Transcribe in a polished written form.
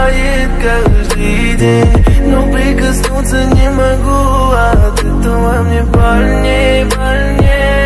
бывает каждый день, но прикоснуться не могу, от этого мне больнее, больнее.